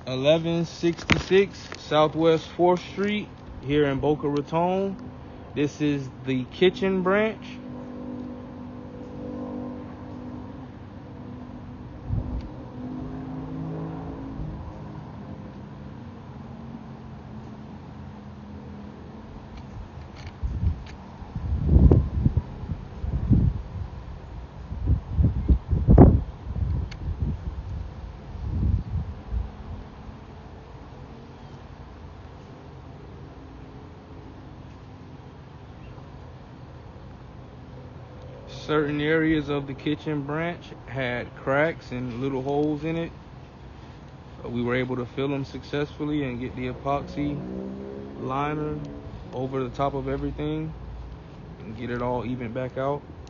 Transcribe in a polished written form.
1166 Southwest 4th Street here in Boca Raton. This is the kitchen branch. Certain areas of the kitchen branch had cracks and little holes in it. We were able to fill them successfully and get the epoxy liner over the top of everything and get it all evened back out.